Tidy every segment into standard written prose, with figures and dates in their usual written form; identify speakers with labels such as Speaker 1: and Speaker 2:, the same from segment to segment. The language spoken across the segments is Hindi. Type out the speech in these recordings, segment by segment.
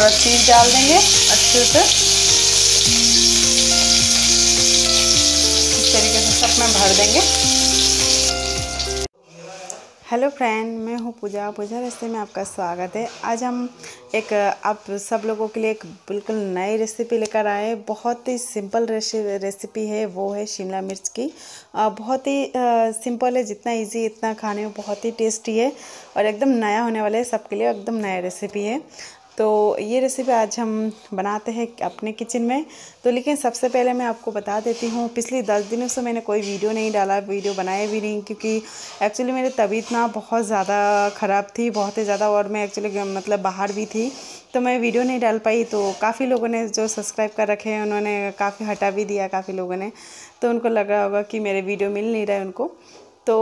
Speaker 1: थोड़ा चीज़ डाल देंगे अच्छे से। इस तरीके से सब में भर देंगे। हेलो फ्रेंड, मैं हूँ पूजा रेसिपी में आपका स्वागत है। आज हम एक आप सब लोगों के लिए एक बिल्कुल नई रेसिपी लेकर आए। बहुत ही सिंपल रेसिपी है, वो है शिमला मिर्च की। बहुत ही सिंपल है, जितना इजी इतना खाने में बहुत ही टेस्टी है और एकदम नया होने वाला है सबके लिए, एकदम नया रेसिपी है। तो ये रेसिपी आज हम बनाते हैं अपने किचन में। तो लेकिन सबसे पहले मैं आपको बता देती हूँ, पिछले 10 दिनों से मैंने कोई वीडियो नहीं डाला, वीडियो बनाया भी नहीं, क्योंकि एक्चुअली मेरी तबीयत ना बहुत ज़्यादा ख़राब थी, बहुत ही ज़्यादा, और मैं एक्चुअली मतलब बाहर भी थी, तो मैं वीडियो नहीं डाल पाई। तो काफ़ी लोगों ने जो सब्सक्राइब कर रखे हैं उन्होंने काफ़ी हटा भी दिया, काफ़ी लोगों ने, तो उनको लग रहा होगा कि मेरे वीडियो मिल नहीं रहा है उनको। तो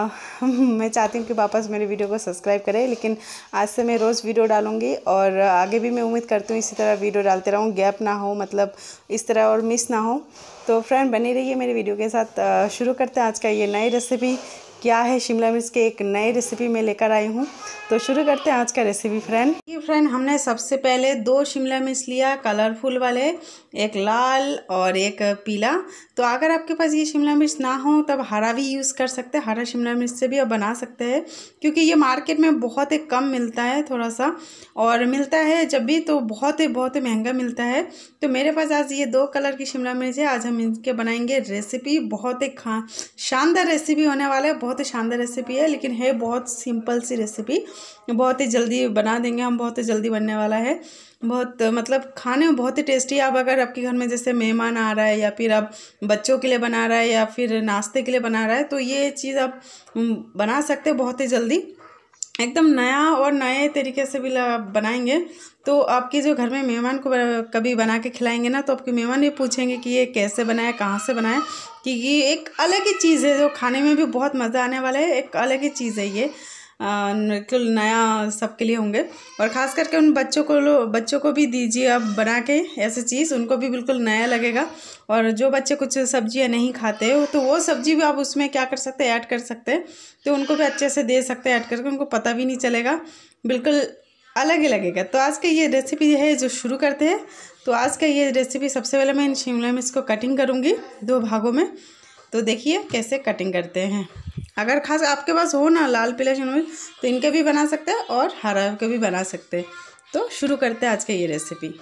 Speaker 1: मैं चाहती हूँ कि वापस मेरे वीडियो को सब्सक्राइब करें। लेकिन आज से मैं रोज़ वीडियो डालूँगी और आगे भी मैं उम्मीद करती हूँ इसी तरह वीडियो डालते रहूँ, गैप ना हो, मतलब इस तरह और मिस ना हो। तो फ्रेंड बनी रहिए मेरे वीडियो के साथ। शुरू करते हैं आज का ये नई रेसिपी। क्या है, शिमला मिर्च के एक नई रेसिपी मैं लेकर आई हूँ। तो शुरू करते हैं आज का रेसिपी फ्रेंड। ये फ्रेंड हमने सबसे पहले 2 शिमला मिर्च लिया, कलरफुल वाले, एक लाल और एक पीला। तो अगर आपके पास ये शिमला मिर्च ना हो तब हरा भी यूज़ कर सकते हैं, हरा शिमला मिर्च से भी आप बना सकते हैं, क्योंकि ये मार्केट में बहुत ही कम मिलता है थोड़ा सा, और मिलता है जब भी तो बहुत ही महंगा मिलता है। तो मेरे पास आज ये 2 कलर की शिमला मिर्च है। आज हम इनके बनाएंगे रेसिपी। बहुत ही शानदार रेसिपी होने वाला है, बहुत ही शानदार रेसिपी है, लेकिन है बहुत सिंपल सी रेसिपी, बहुत ही जल्दी बना देंगे हम, बहुत ही जल्दी बनने वाला है, बहुत मतलब खाने में बहुत ही टेस्टी। आप अगर आपके घर में जैसे मेहमान आ रहा है, या फिर आप बच्चों के लिए बना रहा है, या फिर नाश्ते के लिए बना रहा है, तो ये चीज़ आप बना सकते हैं बहुत ही जल्दी, एकदम नया और नए तरीके से भी बनाएंगे। तो आपके जो घर में मेहमान को कभी बना के खिलाएंगे ना, तो आपके मेहमान ये पूछेंगे कि ये कैसे बनाया, कहाँ से बनाया, कि ये एक अलग ही चीज़ है, जो खाने में भी बहुत मज़ा आने वाला है। एक अलग ही चीज़ है ये, बिल्कुल नया सबके लिए होंगे। और ख़ास करके उन बच्चों को भी दीजिए आप बना के ऐसी चीज़, उनको भी बिल्कुल नया लगेगा। और जो बच्चे कुछ सब्जियां नहीं खाते हो, तो वो सब्जी भी आप उसमें क्या कर सकते हैं, ऐड कर सकते हैं, तो उनको भी अच्छे से दे सकते हैं ऐड करके, उनको पता भी नहीं चलेगा, बिल्कुल अलग ही लगेगा। तो आज की ये रेसिपी है जो शुरू करते हैं। तो आज का ये रेसिपी सबसे पहले मैं इन शिमला मिर्च को कटिंग करूँगी 2 भागों में। तो देखिए कैसे कटिंग करते हैं। अगर खास आपके पास हो ना लाल पीला शिमला मिर्च, तो इनके भी बना सकते हैं और हरा के भी बना सकते हैं। तो शुरू करते हैं आज की ये रेसिपी।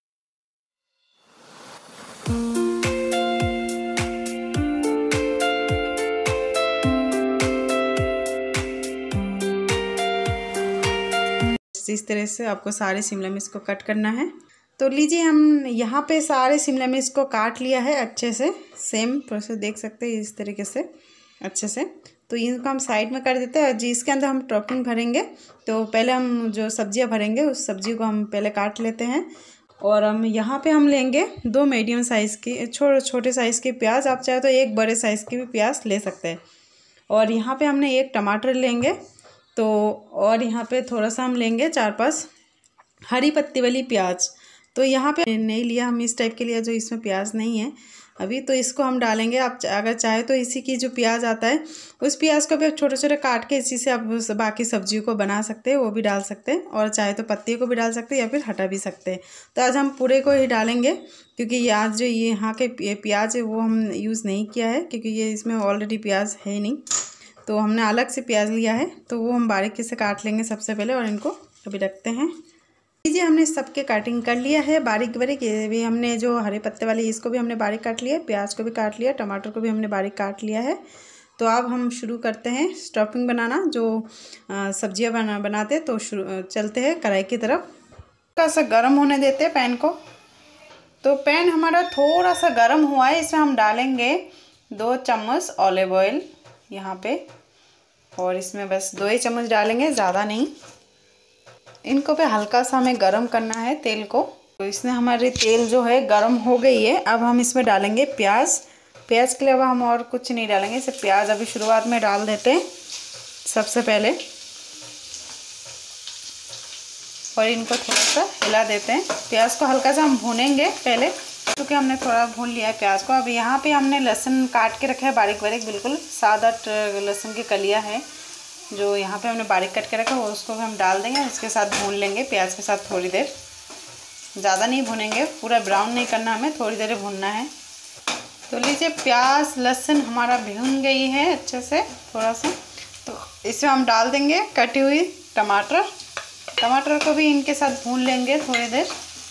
Speaker 1: इस तरह से आपको सारे शिमला मिर्च को कट करना है। तो लीजिए, हम यहाँ पे सारे शिमला मिर्च को काट लिया है अच्छे से, सेम प्रोसेस देख सकते हैं इस तरीके से अच्छे से। तो इनको हम साइड में कर देते हैं। जी, इसके अंदर हम टॉपिंग भरेंगे। तो पहले हम जो सब्जियां भरेंगे उस सब्जी को हम पहले काट लेते हैं। और हम यहाँ पे हम लेंगे 2 मीडियम साइज़ की छोटे साइज़ के प्याज। आप चाहे तो 1 बड़े साइज़ की भी प्याज ले सकते हैं। और यहाँ पे हमने 1 टमाटर लेंगे। तो और यहाँ पे थोड़ा सा हम लेंगे 4-5 हरी पत्ती वाली प्याज। तो यहाँ पे नहीं लिया, हम इस टाइप के लिया जो इसमें प्याज नहीं है अभी, तो इसको हम डालेंगे। आप अगर चाहे तो इसी की जो प्याज आता है उस प्याज को भी छोटे छोटे काट के इसी से आप बाकी सब्जियों को बना सकते हैं, वो भी डाल सकते हैं, और चाहे तो पत्ती को भी डाल सकते हैं या फिर हटा भी सकते हैं। तो आज हम पूरे को ही डालेंगे, क्योंकि ये आज जो ये यहाँ के प्याज है वो हम यूज़ नहीं किया है, क्योंकि ये इसमें ऑलरेडी प्याज है नहीं, तो हमने अलग से प्याज लिया है। तो वो हम बारीकी से काट लेंगे सबसे पहले, और इनको अभी रखते हैं। लीजिए, हमने सबके कटिंग कर लिया है बारीक बारीक। ये भी हमने जो हरे पत्ते वाली इसको भी हमने बारीक काट लिया, प्याज को भी काट लिया, टमाटर को भी हमने बारीक काट लिया है। तो अब हम शुरू करते हैं स्टफिंग बनाना, जो सब्जियां बनाते। तो चलते हैं कढ़ाई की तरफ। थोड़ा सा गर्म होने देते हैं पैन को। तो पैन हमारा थोड़ा सा गर्म हुआ है, इसमें हम डालेंगे 2 चम्मच ऑलिव ऑयल यहाँ पे, और इसमें बस 2 ही चम्मच डालेंगे, ज़्यादा नहीं। इनको पे हल्का सा हमें गरम करना है तेल को। तो इसमें हमारी तेल जो है गरम हो गई है। अब हम इसमें डालेंगे प्याज। प्याज के लिए अब हम और कुछ नहीं डालेंगे, सिर्फ प्याज अभी शुरुआत में डाल देते हैं सबसे पहले, और इनको थोड़ा सा हिला देते हैं। प्याज को हल्का सा हम भूनेंगे पहले, क्योंकि हमने थोड़ा भून लिया है प्याज को। अब यहाँ पे हमने लहसुन काट के रखा है बारीक बारीक, बिल्कुल 7-8 लहसुन की कलियाँ हैं जो यहाँ पे हमने बारीक कट के रखा है, उसको भी हम डाल देंगे, उसके साथ भून लेंगे प्याज के साथ थोड़ी देर। ज़्यादा नहीं भुनेंगे, पूरा ब्राउन नहीं करना, हमें थोड़ी देर भुनना है। तो लीजिए प्याज लहसुन हमारा भून गई है अच्छे से थोड़ा सा। तो इसमें हम डाल देंगे कटी हुई टमाटर। टमाटर को भी इनके साथ भून लेंगे थोड़ी देर।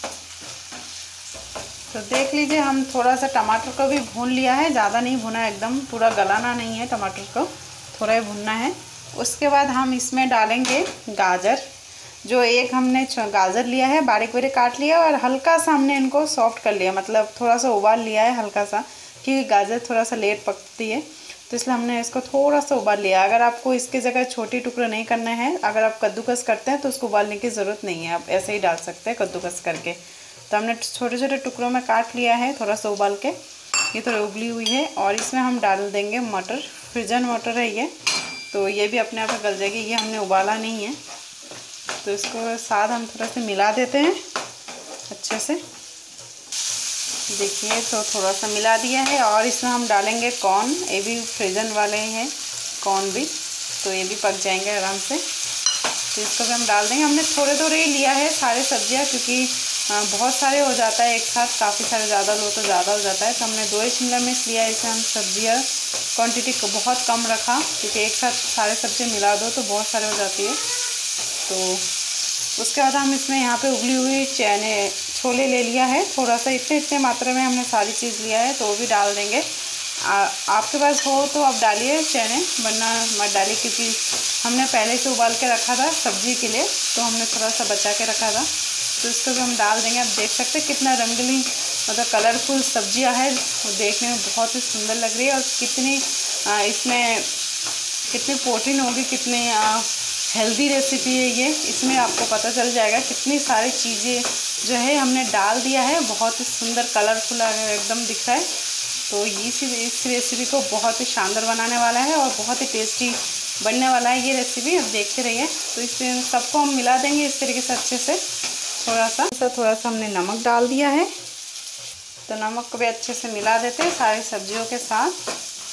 Speaker 1: तो देख लीजिए हम थोड़ा सा टमाटर को भी भून लिया है, ज़्यादा नहीं भुना, एकदम पूरा गलाना नहीं है टमाटर को, थोड़ा ही भुनना है। उसके बाद हम इसमें डालेंगे गाजर। जो एक हमने गाजर लिया है, बारीक बारीक काट लिया और हल्का सा हमने इनको सॉफ्ट कर लिया, मतलब थोड़ा सा उबाल लिया है हल्का सा, क्योंकि गाजर थोड़ा सा लेट पकती है, तो इसलिए हमने इसको थोड़ा सा उबाल लिया। अगर आपको इसकी जगह छोटी टुकड़े नहीं करना है, अगर आप कद्दूकस करते हैं तो उसको उबालने की ज़रूरत नहीं है, आप ऐसे ही डाल सकते हैं कद्दूकस करके। तो हमने छोटे छोटे टुकड़ों में काट लिया है थोड़ा सा उबाल के, ये थोड़ी उबली हुई है। और इसमें हम डाल देंगे मटर, फ्रोजन मटर है ये, तो ये भी अपने आप गल जाएगी, ये हमने उबाला नहीं है। तो इसको साथ हम थोड़ा सा मिला देते हैं अच्छे से। देखिए तो थोड़ा सा मिला दिया है। और इसमें हम डालेंगे कॉर्न, ये भी फ्रोजन वाले हैं कॉर्न भी, तो ये भी पक जाएंगे आराम से। तो इसको भी हम डाल देंगे। हमने थोड़े थोड़े ही लिया है सारे सब्जियां, क्योंकि बहुत सारे हो जाता है एक साथ, काफ़ी सारे ज़्यादा लो तो ज़्यादा हो जाता है। तो हमने 2 ही शिमला मिर्च लिया है। इसमें हम सब्जियाँ क्वांटिटी को बहुत कम रखा, क्योंकि एक साथ सारे सब्ज़ी मिला दो तो बहुत सारे हो जाती है। तो उसके बाद हम इसमें यहाँ पे उबली हुई छोले ले लिया है थोड़ा सा, इतने मात्रा में हमने सारी चीज़ लिया है, तो वो भी डाल देंगे। आपके पास हो तो आप डालिए चने, वरना मत डालिए, क्योंकि हमने पहले से उबाल के रखा था सब्जी के लिए, तो हमने थोड़ा सा बचा के रखा था। तो इसको भी हम डाल देंगे। आप देख सकते हैं कितना रंगीन मतलब कलरफुल सब्जियां है, वो देखने में बहुत ही सुंदर लग रही है। और कितनी इसमें कितनी प्रोटीन होगी, कितनी हेल्दी रेसिपी है ये, इसमें आपको पता चल जाएगा। कितनी सारी चीज़ें जो है हमने डाल दिया है, बहुत ही सुंदर कलरफुल एकदम दिख रहा है। तो इस रेसिपी को बहुत ही शानदार बनाने वाला है और बहुत ही टेस्टी बनने वाला है ये रेसिपी, अब देखते रहिए। तो इसमें सबको हम मिला देंगे इस तरीके से अच्छे से। थोड़ा सा हमने नमक डाल दिया है, तो नमक को भी अच्छे से मिला देते हैं सारी सब्जियों के साथ।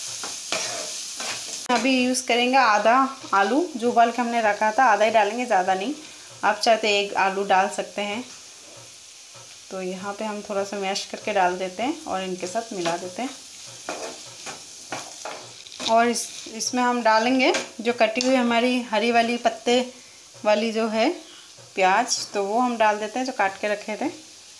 Speaker 1: अभी यूज़ करेंगे आधा आलू, जो उबाल के हमने रखा था, आधा ही डालेंगे, ज़्यादा नहीं। आप चाहते एक आलू डाल सकते हैं। तो यहाँ पे हम थोड़ा सा मैश करके डाल देते हैं और इनके साथ मिला देते हैं। और इसमें हम डालेंगे जो कटी हुई हमारी हरी वाली पत्ते वाली जो है प्याज, तो वो हम डाल देते हैं जो काट के रखे थे।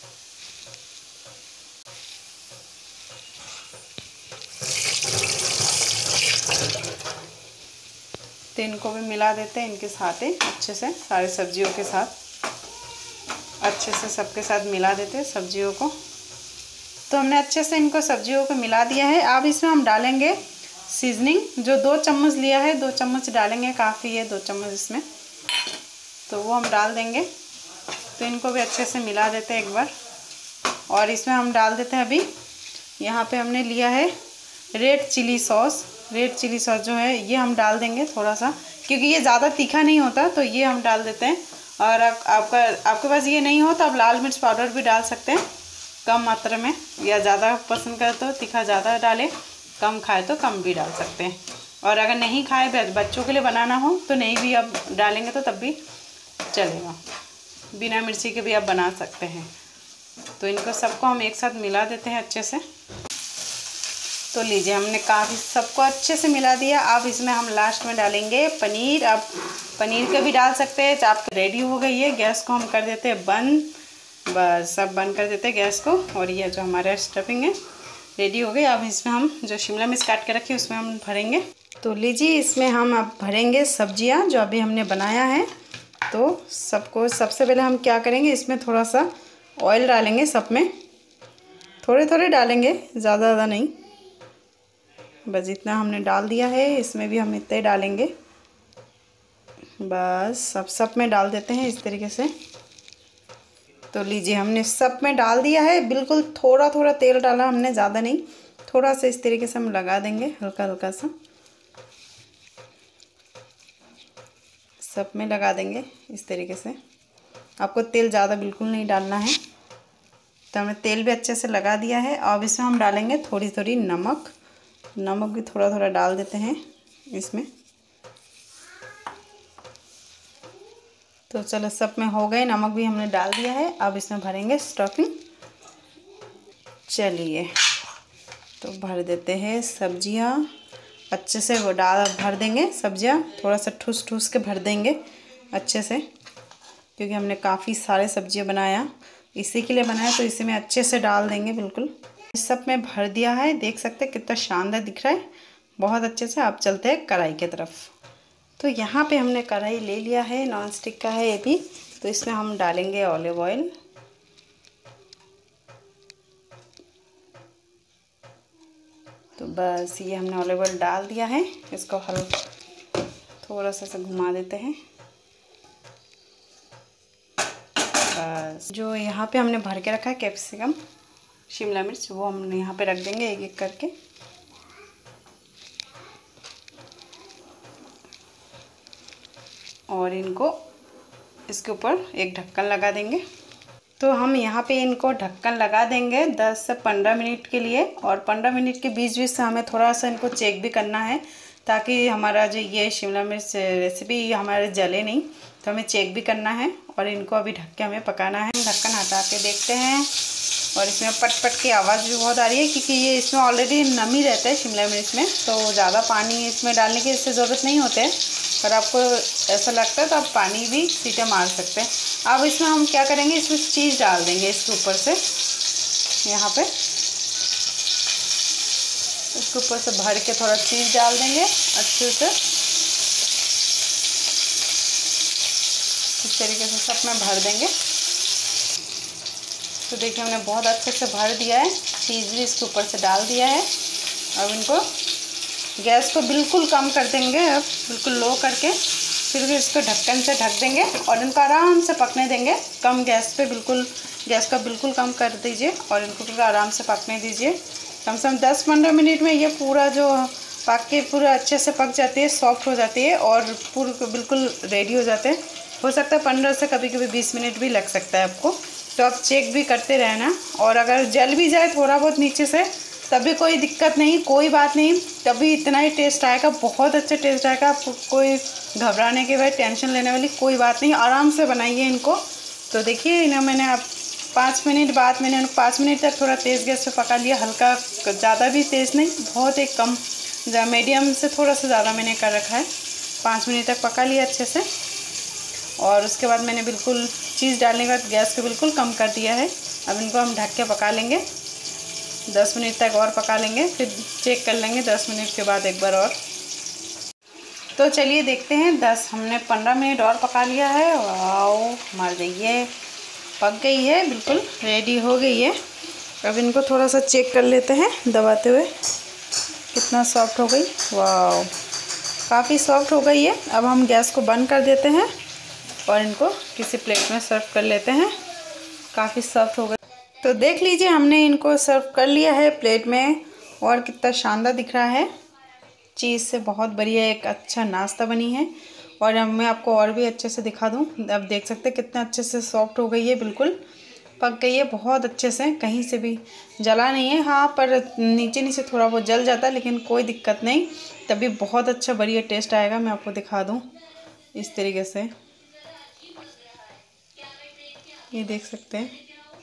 Speaker 1: तो इनको भी मिला देते हैं इनके साथ ही अच्छे से, सारी सब्जियों के साथ अच्छे से सबके साथ मिला देते हैं सब्जियों को। तो हमने अच्छे से इनको सब्जियों को मिला दिया है। अब इसमें हम डालेंगे सीजनिंग, जो 2 चम्मच लिया है, 2 चम्मच डालेंगे, काफ़ी है 2 चम्मच इसमें, तो वो हम डाल देंगे। तो इनको भी अच्छे से मिला देते हैं एक बार। और इसमें हम डाल देते हैं अभी, यहाँ पे हमने लिया है red chilli sauce. Red chilli sauce जो है ये हम डाल देंगे थोड़ा सा, क्योंकि ये ज़्यादा तीखा नहीं होता, तो ये हम डाल देते हैं। और आपके पास ये नहीं हो तो आप लाल मिर्च पाउडर भी डाल सकते हैं कम मात्रा में, या ज़्यादा पसंद करे तो तीखा ज़्यादा डालें, कम खाए तो कम भी डाल सकते हैं। और अगर नहीं खाए, बच्चों के लिए बनाना हो तो नहीं भी आप डालेंगे तो तब भी चलेगा, बिना मिर्ची के भी आप बना सकते हैं। तो इनको सबको हम एक साथ मिला देते हैं अच्छे से। तो लीजिए हमने काफ़ी सबको अच्छे से मिला दिया। अब इसमें हम लास्ट में डालेंगे पनीर। अब पनीर का भी डाल सकते हैं। चाप रेडी हो गई है, गैस को हम कर देते हैं बंद, बस सब बंद कर देते हैं गैस को। और ये जो हमारा स्टफिंग है रेडी हो गई। अब इसमें हम जो शिमला मिर्च काट के रखी है उसमें हम भरेंगे। तो लीजिए इसमें हम अब भरेंगे सब्जियां जो अभी हमने बनाया है। तो सबको सबसे पहले हम क्या करेंगे, इसमें थोड़ा सा ऑयल डालेंगे, सब में थोड़े थोड़े डालेंगे, ज़्यादा नहीं, बस इतना हमने डाल दिया है। इसमें भी हम इतना ही डालेंगे, बस सब में डाल देते हैं इस तरीके से। तो लीजिए हमने सब में डाल दिया है, बिल्कुल थोड़ा थोड़ा तेल डाला हमने, ज़्यादा नहीं, थोड़ा सा इस तरीके से हम लगा देंगे हल्का हल्का सा, सब में लगा देंगे इस तरीके से। आपको तेल ज़्यादा बिल्कुल नहीं डालना है। तो हमने तेल भी अच्छे से लगा दिया है। अब इसमें हम डालेंगे थोड़ी थोड़ी नमक भी थोड़ा थोड़ा डाल देते हैं इसमें। तो चलो सब में हो गए, नमक भी हमने डाल दिया है। अब इसमें भरेंगे स्टफिंग। चलिए तो भर देते हैं सब्जियां, अच्छे से वो भर देंगे सब्जियां, थोड़ा सा ठूस ठूस के भर देंगे अच्छे से, क्योंकि हमने काफ़ी सारे सब्जियां बनाया, इसी के लिए बनाया, तो इसी में अच्छे से डाल देंगे बिल्कुल। इस सब में भर दिया है, देख सकते हैं कितना शानदार दिख रहा है, बहुत अच्छे से। आप चलते हैं कढ़ाई की तरफ। तो यहाँ पे हमने कढ़ाई ले लिया है, नॉन स्टिक का है ये भी। तो इसमें हम डालेंगे ऑलिव ऑयल। तो बस ये हमने ऑलिव ऑयल डाल दिया है, इसको हल्का थोड़ा सा घुमा देते हैं। बस जो यहाँ पे हमने भर के रखा है कैप्सिकम, शिमला मिर्च, वो हमने यहाँ पे रख देंगे एक एक करके। और इनको इसके ऊपर एक ढक्कन लगा देंगे। तो हम यहाँ पे इनको ढक्कन लगा देंगे 10 से 15 मिनट के लिए। और 15 मिनट के बीच बीच से हमें थोड़ा सा इनको चेक भी करना है, ताकि हमारा जो ये शिमला मिर्च रेसिपी हमारे जले नहीं। तो हमें चेक भी करना है और इनको अभी ढक के हमें पकाना है। ढक्कन हटा के देखते हैं, और इसमें पट पट की आवाज़ भी बहुत आ रही है, क्योंकि ये इसमें ऑलरेडी नमी रहता है शिमला मिर्च में, तो ज़्यादा पानी इसमें डालने की इससे ज़रूरत नहीं होते है। पर आपको ऐसा लगता है तो आप पानी भी सीटे मार सकते हैं। अब इसमें हम क्या करेंगे, इसमें चीज़ डाल देंगे इसके ऊपर से, यहाँ पे इसके ऊपर से भर के थोड़ा चीज़ डाल देंगे अच्छे से। इस तरीके से सब में भर देंगे। तो देखिए हमने बहुत अच्छे से भर दिया है, चीज़ भी इसके ऊपर से डाल दिया है। अब इनको गैस को बिल्कुल कम कर देंगे, अब बिल्कुल लो करके, फिर भी इसको ढक्कन से ढक देंगे और इनको आराम से पकने देंगे। कम गैस पे, बिल्कुल गैस का बिल्कुल कम कर दीजिए और इनको पूरा आराम से पकने दीजिए। कम से कम 10-15 मिनट में ये पूरा जो पक के पूरा अच्छे से पक जाती है, सॉफ्ट हो जाती है और पूरा बिल्कुल रेडी हो जाते हैं। हो सकता है 15 से कभी कभी 20 मिनट भी लग सकता है आपको, तो आप चेक भी करते रहना। और अगर जल भी जाए थोड़ा बहुत नीचे से, तभी कोई दिक्कत नहीं, कोई बात नहीं, तभी इतना ही टेस्ट आएगा, बहुत अच्छा टेस्ट आएगा। आपको कोई घबराने की, भाई टेंशन लेने वाली कोई बात नहीं, आराम से बनाइए इनको। तो देखिए इन्हें मैंने अब 5 मिनट बाद मैंने 5 मिनट तक थोड़ा तेज़ गैस पे पका लिया, हल्का, ज़्यादा भी तेज़ नहीं, बहुत एक कम, मीडियम से थोड़ा सा ज़्यादा मैंने कर रखा है। 5 मिनट तक पका लिया अच्छे से, और उसके बाद मैंने बिल्कुल चीज़ डालने के बाद गैस को बिल्कुल कम कर दिया है। अब इनको हम ढक के पका लेंगे, 10 मिनट तक और पका लेंगे, फिर चेक कर लेंगे 10 मिनट के बाद एक बार और। तो चलिए देखते हैं, 15 मिनट और पका लिया है। वाओ, हमारे ये पक गई है, बिल्कुल रेडी हो गई है। अब इनको थोड़ा सा चेक कर लेते हैं दबाते हुए, कितना सॉफ्ट हो गई। वाओ, काफ़ी सॉफ्ट हो गई है। अब हम गैस को बंद कर देते हैं और इनको किसी प्लेट में सर्व कर लेते हैं। काफ़ी सॉफ्ट हो गई। तो देख लीजिए हमने इनको सर्व कर लिया है प्लेट में, और कितना शानदार दिख रहा है। चीज़ से बहुत बढ़िया एक अच्छा नाश्ता बनी है। और अब मैं आपको और भी अच्छे से दिखा दूं, अब देख सकते हैं कितना अच्छे से सॉफ्ट हो गई है, बिल्कुल पक गई है बहुत अच्छे से, कहीं से भी जला नहीं है। हाँ, पर नीचे नीचे थोड़ा बहुत जल जाता है, लेकिन कोई दिक्कत नहीं, तभी बहुत अच्छा बढ़िया टेस्ट आएगा। मैं आपको दिखा दूँ इस तरीके से, ये देख सकते हैं।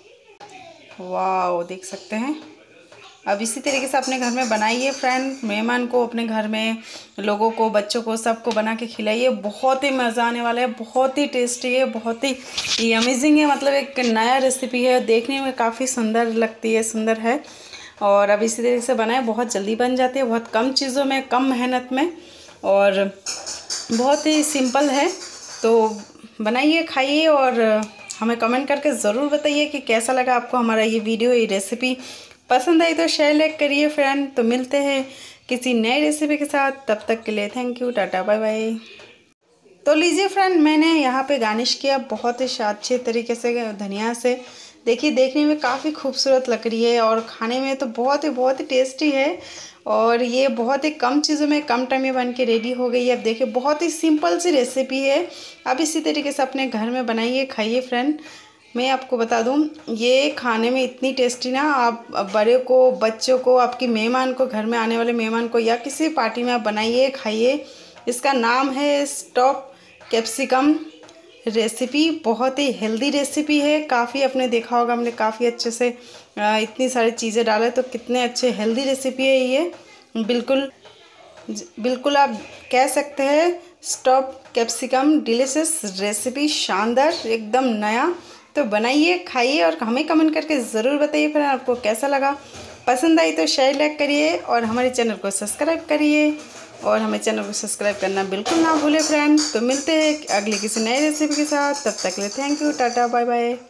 Speaker 1: वाह, देख सकते हैं। अब इसी तरीके से अपने घर में बनाइए फ्रेंड, मेहमान को, अपने घर में लोगों को, बच्चों को, सबको बना के खिलाइए। बहुत ही मज़ा आने वाला है, बहुत ही टेस्टी है, बहुत ही अमेजिंग है। मतलब एक नया रेसिपी है, देखने में काफ़ी सुंदर लगती है, सुंदर है। और अब इसी तरीके से बनाए, बहुत जल्दी बन जाती है, बहुत कम चीज़ों में, कम मेहनत में, और बहुत ही सिंपल है। तो बनाइए, खाइए, और हमें कमेंट करके ज़रूर बताइए कि कैसा लगा आपको हमारा ये वीडियो, ये रेसिपी। पसंद आई तो शेयर लाइक करिए फ्रेंड। तो मिलते हैं किसी नई रेसिपी के साथ, तब तक के लिए thank you, tata, bye bye. तो लीजिए फ्रेंड, मैंने यहाँ पे गार्निश किया बहुत ही अच्छे तरीके से धनिया से। देखिए देखने में काफ़ी खूबसूरत लग रही है, और खाने में तो बहुत ही टेस्टी है। और ये बहुत ही कम चीज़ों में, कम टाइम में बन के रेडी हो गई है। अब देखिए बहुत ही सिंपल सी रेसिपी है। अब इसी तरीके से अपने घर में बनाइए, खाइए फ्रेंड। मैं आपको बता दूं, ये खाने में इतनी टेस्टी ना, आप बड़े को, बच्चों को, आपकी मेहमान को, घर में आने वाले मेहमान को, या किसी पार्टी में आप बनाइए, खाइए। इसका नाम है स्टॉप कैप्सिकम रेसिपी बहुत ही हेल्दी रेसिपी है। काफ़ी आपने देखा होगा, हमने काफ़ी अच्छे से इतनी सारी चीज़ें डाले तो कितने अच्छे हेल्दी रेसिपी है ये। बिल्कुल आप कह सकते हैं स्टॉप कैप्सिकम डिलीशियस रेसिपी, शानदार एकदम नया। तो बनाइए, खाइए और हमें कमेंट करके ज़रूर बताइए फ्रेंड आपको कैसा लगा। पसंद आई तो शेयर लाइक करिए और हमारे चैनल को सब्सक्राइब करिए, और हमें चैनल को सब्सक्राइब करना बिल्कुल ना भूलें फ्रेंड। तो मिलते हैं अगली किसी नई रेसिपी के साथ, तब तक के लिए thank you, tata bye bye.